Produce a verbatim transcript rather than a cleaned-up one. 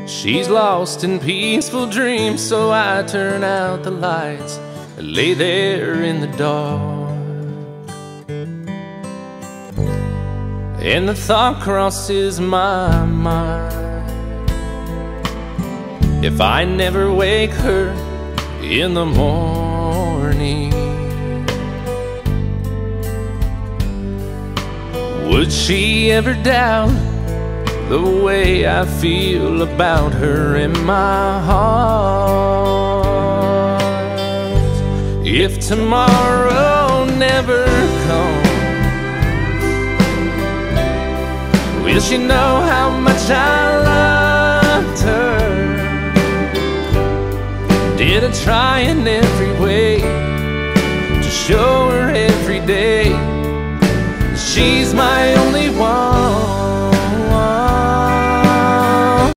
She's lost in peaceful dreams, so I turn out the lights and lay there in the dark. And the thought crosses my mind, if I never wake her in the morning, would she ever doubt the way I feel about her in my heart? If tomorrow never comes, will she know how much I loved her? Did I try in every way to show her every day she's my only one?